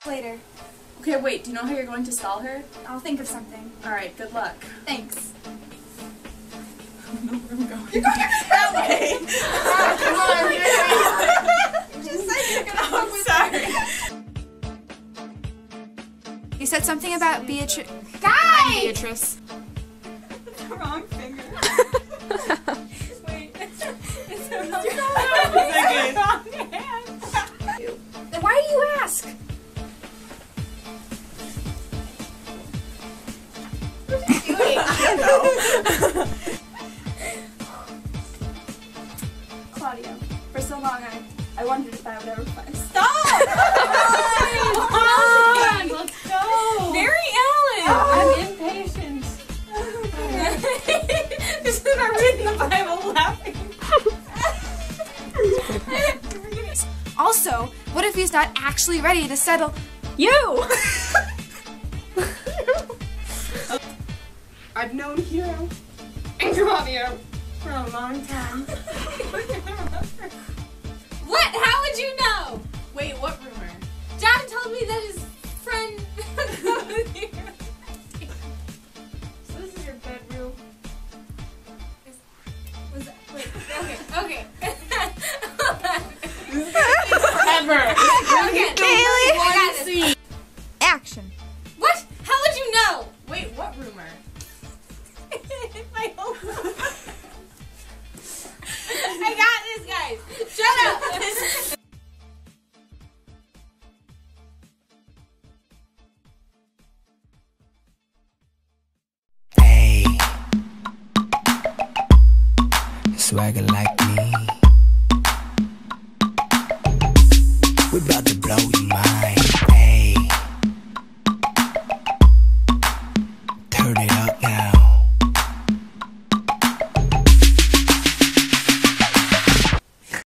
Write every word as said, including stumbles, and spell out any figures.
Later. Okay, wait, do you know how you're going to stall her? I'll think of something. Alright, good luck. Thanks. No, where I'm going. You're going that way! Oh, come on, you just said you're gonna I'm sorry. You said something about Beatrice. Guy! Beatrice. The wrong finger. Wait, it's the wrong, wrong hand. Then why do you ask? What are you doing? I don't know. Claudia, for so long I, I wondered if I would ever find. Stop! Come on, let's go! Mary Ellen! I'm impatient. Just that I'm reading the Bible laughing. Also, what if he's not actually ready to settle you? I've known Hero and Claudia for a long time. What? How would you know? Wait, what rumor? John told me that his friend. So this is your bedroom? Was that, wait, okay, okay. Ever! Okay, Bailey. I got this. Action. What? How would you know? Wait, what rumor? My whole I got this, guys. Shut up. Hey, swagger like me. We 'bout to blow you.